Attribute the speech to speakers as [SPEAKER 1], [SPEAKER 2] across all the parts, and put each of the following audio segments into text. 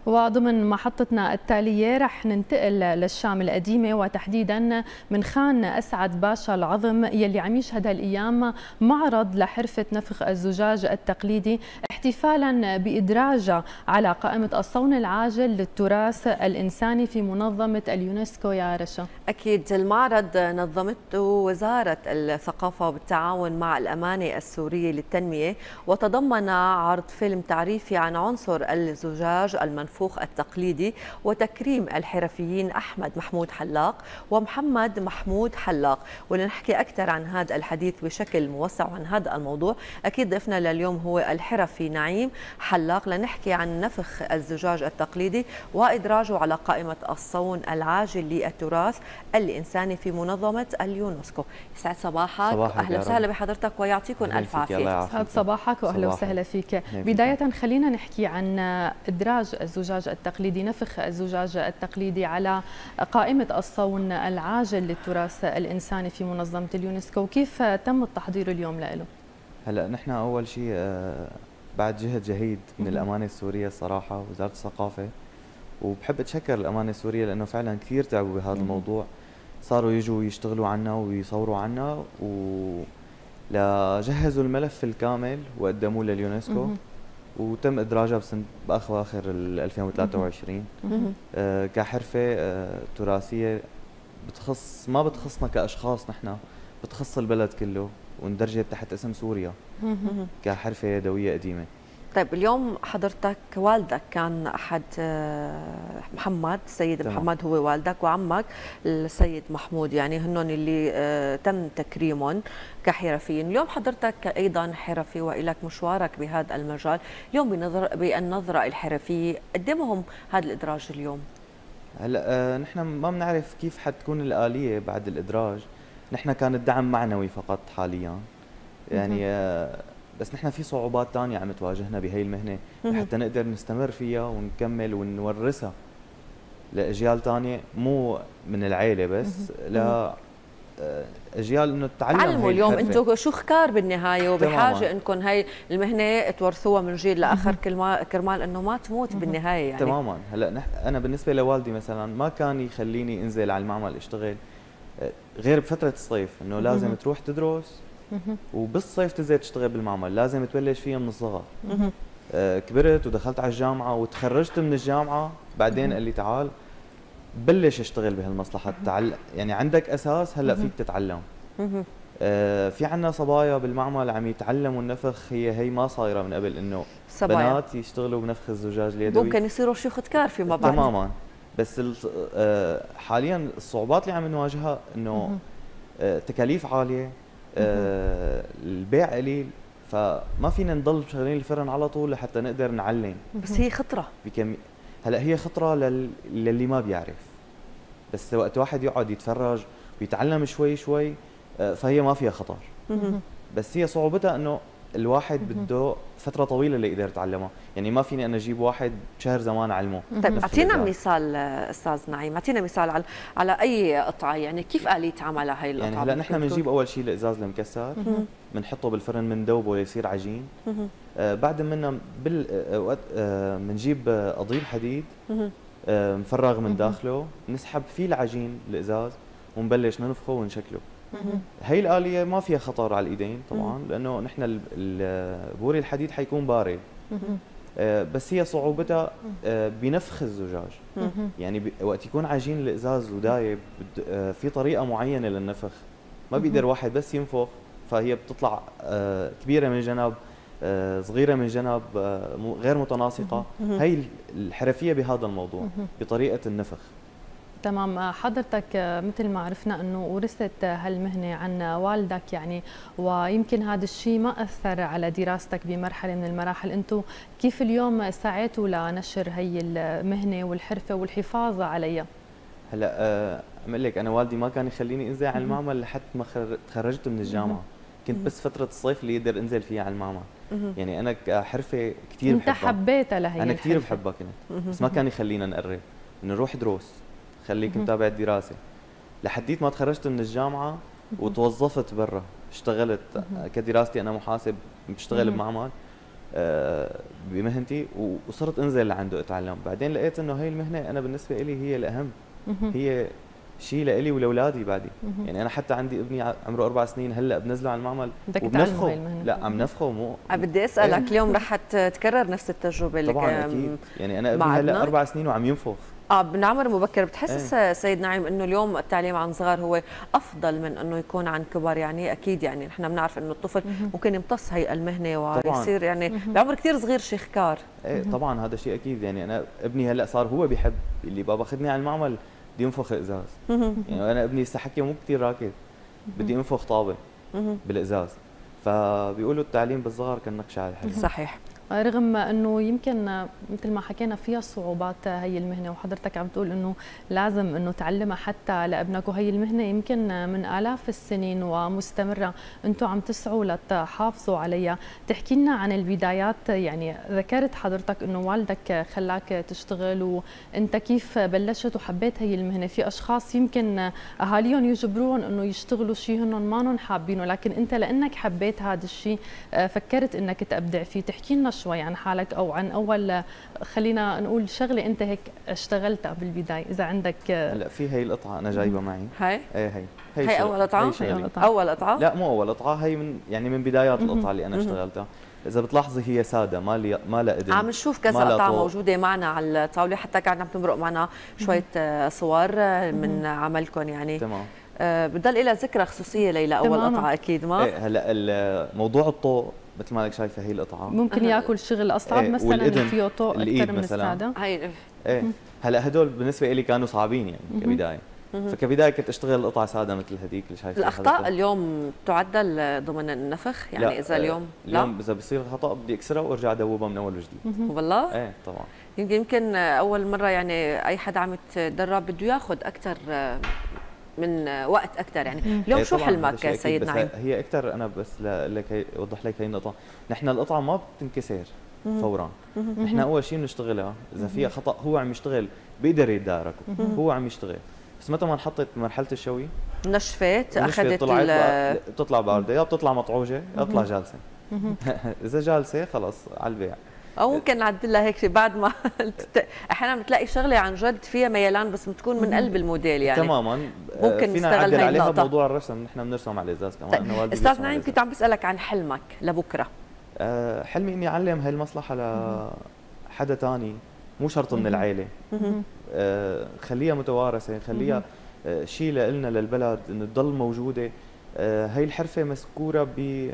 [SPEAKER 1] وضمن محطتنا التالية رح ننتقل للشام القديمة، وتحديدا من خان أسعد باشا العظم يلي عم يشهد هالأيام معرض لحرفة نفخ الزجاج التقليدي احتفالا بإدراجها على قائمة الصون العاجل للتراث الإنساني في منظمة اليونسكو. يا رشا،
[SPEAKER 2] أكيد المعرض نظمته وزارة الثقافة بالتعاون مع الأمانة السورية للتنمية، وتضمن عرض فيلم تعريفي عن عنصر الزجاج المنفوخ التقليدي وتكريم الحرفيين أحمد محمود حلاق ومحمد محمود حلاق. ولنحكي أكثر عن هذا الحديث بشكل موسع عن هذا الموضوع أكيد ضيفنا لليوم هو الحرفي نعيم حلاق لنحكي عن نفخ الزجاج التقليدي وإدراجه على قائمة الصون العاجل للتراث الإنساني في منظمة اليونسكو. يسعد صباحك، أهلا وسهلا بحضرتك ويعطيكم ألف عافية.
[SPEAKER 1] يسعد صباحك وأهلا وسهلا فيك. بداية خلينا نحكي عن إدراج الزجاج التقليدي، نفخ الزجاج التقليدي على قائمة الصون العاجل للتراث الإنساني في منظمة اليونسكو، كيف تم التحضير اليوم له؟
[SPEAKER 3] هلا نحن أول شيء بعد جهد جهيد من الأمانة السورية الصراحة وزارة الثقافة، وبحب أتشكر الأمانة السورية لأنه فعلا كثير تعبوا بهذا الموضوع، صاروا يجوا يشتغلوا عنا ويصوروا عنا لجهزوا الملف الكامل وقدموه لليونسكو وتم إدراجها بأواخر 2023 كحرفة تراثية ما بتخصنا كأشخاص، نحن بتخص البلد كله واندرجت تحت اسم سوريا كحرفة يدوية قديمة.
[SPEAKER 2] طيب اليوم حضرتك والدك كان أحد محمد، السيد
[SPEAKER 3] تمام.
[SPEAKER 2] محمد هو والدك، وعمك السيد محمود، يعني هنن اللي تم تكريمهم كحرفيين. اليوم حضرتك أيضا حرفي وإلك مشوارك بهذا المجال، اليوم بالنظرة الحرفية قد مهم هذا الإدراج اليوم؟
[SPEAKER 3] هلا نحن ما بنعرف كيف حتكون الآلية بعد الإدراج، نحن كان الدعم معنوي فقط حاليا، يعني بس نحن في صعوبات ثانية عم تواجهنا بهي المهنة حتى نقدر نستمر فيها ونكمل ونورثها لأجيال ثانية، مو من العائلة بس لأجيال إنه
[SPEAKER 2] تعلموا اليوم أنتم شو خكار بالنهاية وبحاجة إنكم هي المهنة تورثوها من جيل لآخر كرمال إنه ما تموت بالنهاية يعني.
[SPEAKER 3] تماما. هلا أنا بالنسبة لوالدي مثلا ما كان يخليني أنزل على المعمل أشتغل غير بفترة الصيف، إنه لازم تروح تدرس وبالصيف تنزل تشتغل بالمعمل، لازم تبلش فيها من الصغر. كبرت ودخلت على الجامعة وتخرجت من الجامعة، بعدين قال لي تعال بلش اشتغل بهالمصلحة، يعني عندك أساس هلا فيك تتعلم. في عنا صبايا بالمعمل عم يتعلموا النفخ، هي ما صايرة من قبل إنه بنات يشتغلوا بنفخ الزجاج اليدوي،
[SPEAKER 2] ممكن يصيروا شيوخ كار فيما بعد.
[SPEAKER 3] تماما. بس حاليا الصعوبات اللي عم نواجهها انه تكاليف عاليه، البيع قليل، فما فينا نضل شغالين الفرن على طول لحتى نقدر نعلم.
[SPEAKER 2] بس هي خطره
[SPEAKER 3] هلا هي خطره للي ما بيعرف، بس وقت واحد يقعد يتفرج ويتعلم شوي شوي فهي ما فيها خطر. بس هي صعوبتها انه الواحد بده فتره طويله ليقدر يتعلمها، يعني ما فيني انا اجيب واحد بشهر زمان اعلمه.
[SPEAKER 2] طيب اعطينا مثال استاذ نعيم، اعطينا مثال على اي قطعه، يعني كيف آلية عملها هي القطعه؟
[SPEAKER 3] يعني هلا نحن بنجيب اول شيء الازاز المكسر، بنحطه بالفرن بندوبه ليصير عجين. بعد منا وقت بنجيب قضيب حديد مفرغ من داخله، نسحب فيه العجين الازاز ونبلش ننفخه ونشكله. هي الآلية ما فيها خطر على الإيدين طبعا، لأنه نحن البوري الحديد حيكون بارد، بس هي صعوبتها بنفخ الزجاج. يعني وقت يكون عجين الإزاز ودايب في طريقة معينة للنفخ، ما بيقدر واحد بس ينفخ، فهي بتطلع كبيرة من جنب صغيرة من جنب غير متناسقة. هي الحرفية بهذا الموضوع بطريقة النفخ.
[SPEAKER 1] تمام. حضرتك مثل ما عرفنا انه ورثت هالمهنه عن والدك، يعني ويمكن هذا الشيء ما اثر على دراستك بمرحله من المراحل، انتم كيف اليوم سعيتوا لنشر هي المهنه والحرفه والحفاظ عليها؟
[SPEAKER 3] هلا عم لك انا والدي ما كان يخليني انزل على المعمل لحد ما تخرجت من الجامعه، كنت بس فتره الصيف اللي يقدر انزل فيها على المعمل. يعني انا كحرفه كثير بحبها،
[SPEAKER 1] انت حبيتها لهي
[SPEAKER 3] انا كثير بحبها كنت، بس ما كان يخلينا نقرب، نروح دروس، خليك متابع الدراسه، لحديت ما تخرجت من الجامعه وتوظفت برا، اشتغلت كدراستي انا محاسب بشتغل بمعمل، بمهنتي، وصرت انزل لعنده اتعلم. بعدين لقيت انه هي المهنه انا بالنسبه لي هي الاهم، هي شيء لإلي ولأولادي بعدي. يعني انا حتى عندي ابني عمره 4 سنين هلا بنزله على المعمل وبنفخه. لا عم نفخه مو
[SPEAKER 2] بدي اسالك اليوم رح تكرر نفس التجربه اللي
[SPEAKER 3] طبعا اكيد. يعني انا ابني هلا 4 سنين وعم ينفخ
[SPEAKER 2] من عمر مبكر. بتحسس سيد نعيم انه اليوم التعليم عن صغار هو افضل من انه يكون عن كبار؟ يعني اكيد يعني نحن بنعرف انه الطفل ممكن يمتص هي المهنه ويصير يعني بعمر كثير صغير شيخكار.
[SPEAKER 3] ايه طبعا هذا شيء اكيد. يعني انا ابني هلا صار هو بيحب اللي بابا خذني على المعمل بدي انفخ ازاز. يعني انا ابني لسه حكي مو كثير راكد، بدي انفخ طابه بالازاز. فبيقولوا التعليم بالصغر كالنقش على الحجر.
[SPEAKER 2] صحيح.
[SPEAKER 1] رغم انه يمكن مثل ما حكينا فيها صعوبات هي المهنه، وحضرتك عم تقول انه لازم انه تعلمها حتى لابنك، وهي المهنه يمكن من آلاف السنين ومستمره، انتم عم تسعوا لتحافظوا عليها. تحكي لنا عن البدايات. يعني ذكرت حضرتك انه والدك خلاك تشتغل، وانت كيف بلشت وحبيت هي المهنه؟ في اشخاص يمكن اهاليهم يجبروهم انه يشتغلوا شيء هن ما حابينه، لكن انت لانك حبيت هذا الشيء فكرت انك تبدع فيه. تحكي لنا شوي عن حالك او عن اول، خلينا نقول شغله انت هيك اشتغلتها بالبدايه اذا عندك.
[SPEAKER 3] هلا في هي القطعه انا جايبه معي.
[SPEAKER 2] هي
[SPEAKER 3] هي
[SPEAKER 2] اول قطعه. اول قطعه؟
[SPEAKER 3] لا مو اول قطعه، هي من يعني من بدايات القطعه اللي انا اشتغلتها. اذا بتلاحظي هي ساده، ما لها اذن.
[SPEAKER 2] عم نشوف كذا قطعه موجوده معنا على الطاوله، حتى قاعد عم تمرق معنا شويه صور من عملكم. يعني
[SPEAKER 3] تمام.
[SPEAKER 2] بضل لها ذكرى خصوصيه ليلى اول قطعه اكيد. ما
[SPEAKER 3] هلا موضوع الضوء مثل ما لك شايفه هي القطعه
[SPEAKER 1] ممكن ياكل شغل اصعب مثلا فيه ضوء اكثر من الساده.
[SPEAKER 2] هي
[SPEAKER 3] هلا هدول بالنسبه لي كانوا صعبين يعني كبدايه. فكبدايه كنت اشتغل القطعه ساده مثل هذيك اللي شايفها.
[SPEAKER 2] الاخطاء اليوم تعدل ضمن النفخ؟ يعني لا اذا اليوم
[SPEAKER 3] اذا بصير خطا بدي اكسرها وارجع ادوبها من اول وجديد.
[SPEAKER 2] والله؟
[SPEAKER 3] ايه طبعا.
[SPEAKER 2] يمكن اول مره يعني اي حد عم يتدرب بده ياخذ اكثر من وقت اكثر. يعني اليوم شو حلمك سيد نعيم؟
[SPEAKER 3] هي اكثر انا بس لك اوضح لك هي النقطه. نحن القطعه ما بتنكسر فورا. نحن اول شيء بنشتغلها، اذا فيها خطا هو عم يشتغل بيقدر يتدارك، هو عم يشتغل. بس متى ما انحطت مرحله الشوي
[SPEAKER 2] نشفت اخذت
[SPEAKER 3] بتطلع بارده، يا بتطلع مطعوجه يا بتطلع جالسه. اذا جالسه خلص على البيع.
[SPEAKER 2] او ممكن نعدلها هيك بعد ما احيانا بتلاقي شغله عن جد فيها ميلان بس بتكون من قلب الموديل. يعني
[SPEAKER 3] تماما
[SPEAKER 2] ممكن نستغل هاي
[SPEAKER 3] عليها موضوع الرسم. نحن بنرسم على الازاز كمان.
[SPEAKER 2] طيب. استاذ نعيم كنت عم بسالك عن حلمك لبكره.
[SPEAKER 3] حلمي اني اعلم هاي المصلحه لحدا ثاني، مو شرط من العائله. خليها متوارثه، خليها شيء لنا للبلد انه تضل موجوده. هي الحرفه مذكوره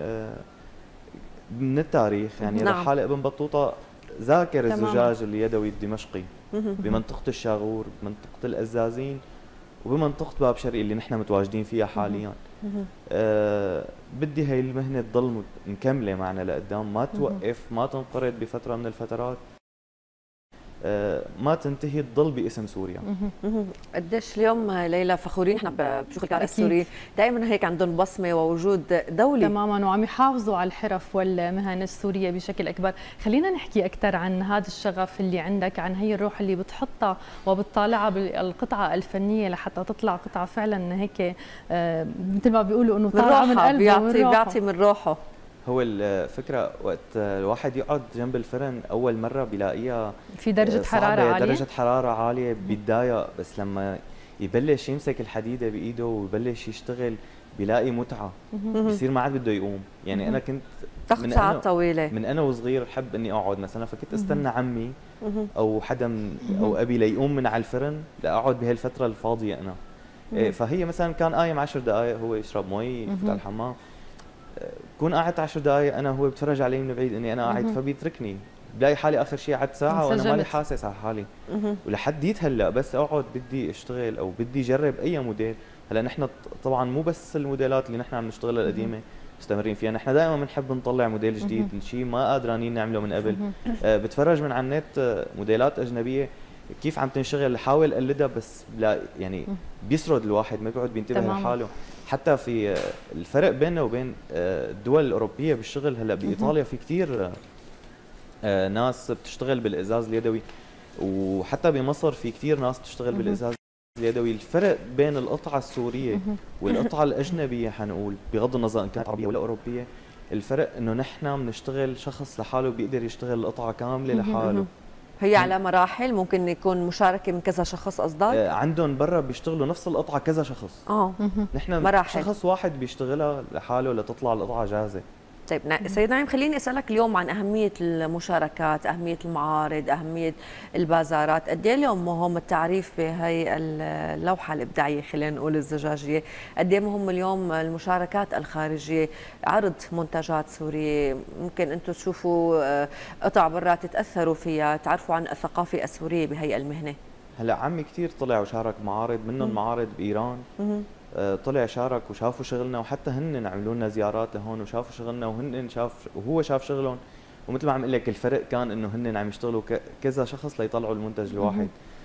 [SPEAKER 3] من التاريخ. يعني رحالة ابن بطوطة ذاكر الزجاج اليدوي الدمشقي بمنطقة الشاغور، بمنطقة الأزازين، وبمنطقة باب شرقي اللي نحن متواجدين فيها حاليا. بدي هي المهنة تضل مكملة معنا لقدام، ما توقف، ما تنقرض بفترة من الفترات، ما تنتهي، تضل باسم سوريا.
[SPEAKER 2] قديش اليوم ليلى فخورين نحن بشغل السوري، دائما هيك عندهم بصمه ووجود دولي.
[SPEAKER 1] تماما، وعم يحافظوا على الحرف والمهن السوريه بشكل اكبر. خلينا نحكي اكثر عن هذا الشغف اللي عندك، عن هي الروح اللي بتحطها وبتطالعها بالقطعه الفنيه لحتى تطلع قطعه فعلا هيك مثل ما بيقولوا انه طالعه من قلبه،
[SPEAKER 2] بيعطي من روحه.
[SPEAKER 3] هو الفكرة وقت الواحد يقعد جنب الفرن أول مرة بيلاقيها
[SPEAKER 1] في درجة حرارة عالية،
[SPEAKER 3] درجة حرارة عالية بيتضايق، بس لما يبلش يمسك الحديدة بإيده ويبلش يشتغل بيلاقي متعة، بيصير ما عاد بده يقوم. يعني أنا كنت
[SPEAKER 2] تاخذ ساعات طويلة
[SPEAKER 3] من أنا وصغير حب إني أقعد مثلا، فكنت أستنى عمي أو حدا أو أبي ليقوم من على الفرن لأقعد بهالفترة الفاضية أنا. فهي مثلا كان قايم 10 دقائق هو يشرب مي يفوت على الحمام، كون قعدت 10 دقائق انا هو بتفرج علي من بعيد اني انا قاعد، فبيتركني بلاقي حالي اخر شيء قعدت ساعه وانا مالي حاسس على حالي. ولحديت هلا بس اقعد بدي اشتغل او بدي اجرب اي موديل. هلا نحن طبعا مو بس الموديلات اللي نحن عم نشتغلها القديمه مستمرين فيها، نحن دائما بنحب نطلع موديل جديد، شيء ما قادرانين نعمله من قبل. بتفرج من على النت موديلات اجنبيه كيف عم تنشغل، حاول اقلدها بس لا يعني بيسرد الواحد ما بيقعد بينتبه لحاله. حتى في الفرق بيننا وبين الدول الأوروبية بالشغل، هلا بإيطاليا في كثير ناس بتشتغل بالإزاز اليدوي، وحتى بمصر في كثير ناس بتشتغل بالإزاز اليدوي. الفرق بين القطعة السورية والقطعة الأجنبية حنقول بغض النظر إن كانت عربية ولا أوروبية الفرق انه نحن بنشتغل شخص لحاله بيقدر يشتغل القطعه كامله لحاله.
[SPEAKER 2] هي على مراحل، ممكن يكون مشاركه من كذا شخص قصدك؟
[SPEAKER 3] عندهم برا بيشتغلوا نفس القطعه كذا شخص. نحن
[SPEAKER 2] مراحل.
[SPEAKER 3] شخص واحد بيشتغلها لحاله لتطلع القطعه جاهزه.
[SPEAKER 2] طيب سيد نعيم، خليني اسالك اليوم عن اهميه المشاركات، اهميه المعارض، اهميه البازارات. قد ايه اليوم مهم التعريف بهي اللوحه الابداعيه، خلينا نقول الزجاجيه، قد ايه مهم اليوم المشاركات الخارجيه، عرض منتجات سوريه، ممكن انتم تشوفوا قطع برا تتاثروا فيها، تعرفوا عن الثقافه السوريه بهي المهنه.
[SPEAKER 3] هلا عمي كثير طلع وشارك معارض، منهم معارض بايران. طلع شارك وشافوا شغلنا، وحتى هن عملوا لنا زيارات لهون وشافوا شغلنا، وهو شاف شغلهم. ومثل ما عم اقول لك الفرق كان انه هن عم يشتغلوا كذا شخص ليطلعوا المنتج الواحد.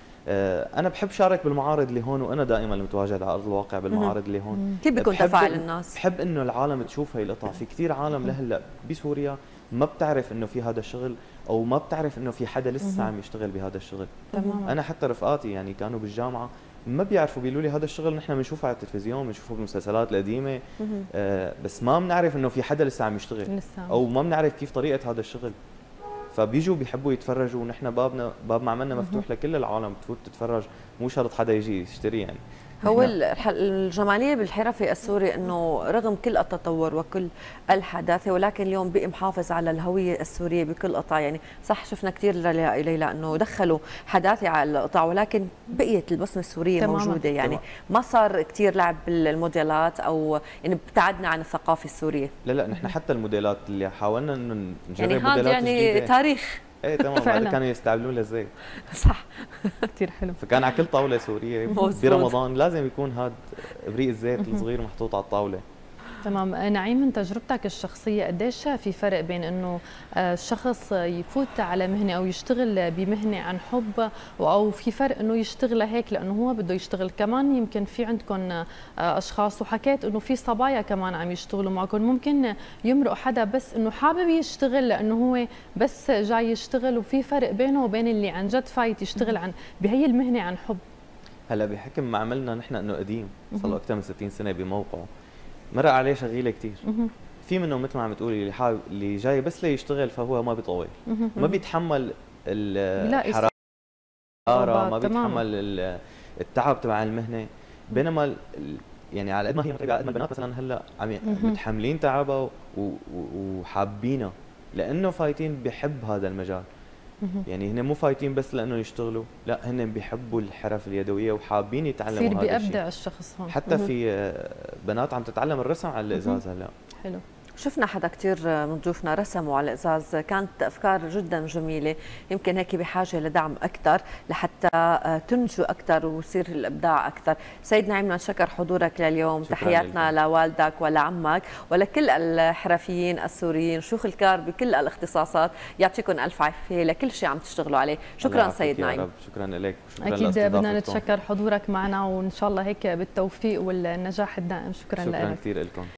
[SPEAKER 3] انا بحب شارك بالمعارض اللي هون، وانا دائما متواجد على ارض الواقع بالمعارض اللي هون.
[SPEAKER 2] كيف بيكون تفاعل الناس؟
[SPEAKER 3] بحب انه العالم تشوف هي القطع. في كثير عالم لهلا بسوريا ما بتعرف انه في هذا الشغل، او ما بتعرف انه في حدا لسه عم يشتغل بهذا الشغل. انا حتى رفقاتي يعني كانوا بالجامعه ما بيعرفوا، بيقولوا لي هذا الشغل نحن بنشوفه على التلفزيون، بنشوفه بالمسلسلات القديمه، بس ما بنعرف انه في حدا لسه عم يشتغل، او ما بنعرف كيف طريقه هذا الشغل. فبيجوا بيحبوا يتفرجوا، ونحن باب معملنا مفتوح لكل العالم تفوت تتفرج، مو شرط حدا يجي يشتري يعني.
[SPEAKER 2] هو الجماليه بالحرفي السوري انه رغم كل التطور وكل الحداثه، ولكن اليوم بقي محافظ على الهويه السوريه بكل قطعه. يعني صح شفنا كثير ليلى انه دخلوا حداثه على القطع، ولكن بقيت البصمه السوريه تماما موجوده. يعني ما صار كثير لعب بالموديلات، او يعني ابتعدنا عن الثقافه السوريه.
[SPEAKER 3] لا نحن حتى الموديلات اللي حاولنا انه نجرب
[SPEAKER 2] يعني
[SPEAKER 3] موديلات
[SPEAKER 2] يعني
[SPEAKER 3] جديده،
[SPEAKER 2] تاريخ.
[SPEAKER 3] ايه تمام. بعد كانوا يستعملون للزيت.
[SPEAKER 2] صح.
[SPEAKER 1] كثير حلو.
[SPEAKER 3] فكان على كل طاوله سوريه برمضان لازم يكون هذا ابريق الزيت الصغير محطوط على الطاوله.
[SPEAKER 1] تمام. نعيم، من تجربتك الشخصيه قديش في فرق بين انه الشخص يفوت على مهنه او يشتغل بمهنه عن حب، او في فرق انه يشتغل هيك لانه هو بده يشتغل؟ كمان يمكن في عندكم اشخاص، وحكيت انه في صبايا كمان عم يشتغلوا معكم، ممكن يمرق حدا بس انه حابب يشتغل لانه هو بس جاي يشتغل، وفي فرق بينه وبين اللي عن جد فايت يشتغل عن بهي المهنه عن حب.
[SPEAKER 3] هلا بحكم معملنا نحن انه قديم، صار له اكثر من 60 سنه بموقعه، مرق عليه شغيله كثير. في منهم مثل ما عم تقولي اللي جاي بس ليشتغل، فهو ما بيطول، ما بيتحمل الحراره، ما بيتحمل التعب تبع المهنه. بينما يعني على قد ما هي البنات مثلا هلا عم متحملين تعبها وحابينها، لانه فايتين بحب هذا المجال. يعني هن مو فايتين بس لانه يشتغلوا، لا هن بيحبوا الحرف اليدويه وحابين يتعلموا هذا الشيء.
[SPEAKER 1] يصير بيبدع الشخص هون.
[SPEAKER 3] حتى في بنات عم تتعلم الرسم على الازاز هلا.
[SPEAKER 1] حلو.
[SPEAKER 2] شفنا حدا كثير من ضيوفنا رسموا على الازاز، كانت افكار جدا جميله، يمكن هيك بحاجه لدعم اكثر لحتى تنجو اكثر ويصير الابداع اكثر. سيد نعيم، نشكر حضورك لليوم، تحياتنا لوالدك ولعمك ولكل الحرفيين السوريين، شيوخ الكار بكل الاختصاصات، يعطيكم الف عافيه لكل شيء عم تشتغلوا عليه. شكرا سيد نعيم.
[SPEAKER 3] شكرا لك وشكرا
[SPEAKER 1] اكيد بدنا نتشكر حضورك معنا، وان شاء الله هيك بالتوفيق والنجاح الدائم. شكرا لك.
[SPEAKER 3] شكرا كثير لكم.